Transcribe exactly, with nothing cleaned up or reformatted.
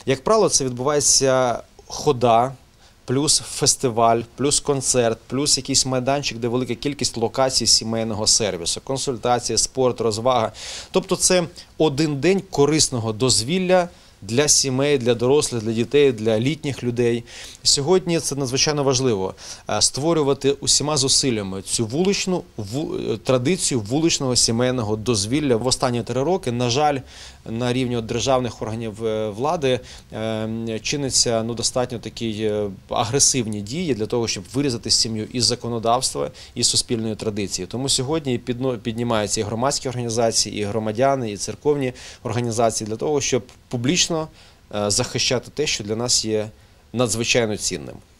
Як правило, це відбувається хода, плюс фестиваль, плюс концерт, плюс якийсь майданчик, де велика кількість локацій сімейного сервісу, консультації, спорт, розвага. Тобто це один день корисного дозвілля для сімей, для дорослих, для дітей, для літніх людей. Сьогодні це надзвичайно важливо – створювати усіма зусиллями цю вуличну традицію вуличного сімейного дозвілля. В останні три роки, на жаль, на рівні державних органів влади чиниться ну, достатньо такі агресивні дії для того, щоб вирізати сім'ю із законодавства, із суспільної традиції. Тому сьогодні піднімаються і громадські організації, і громадяни, і церковні організації для того, щоб публічно захищати те, що для нас є надзвичайно цінним.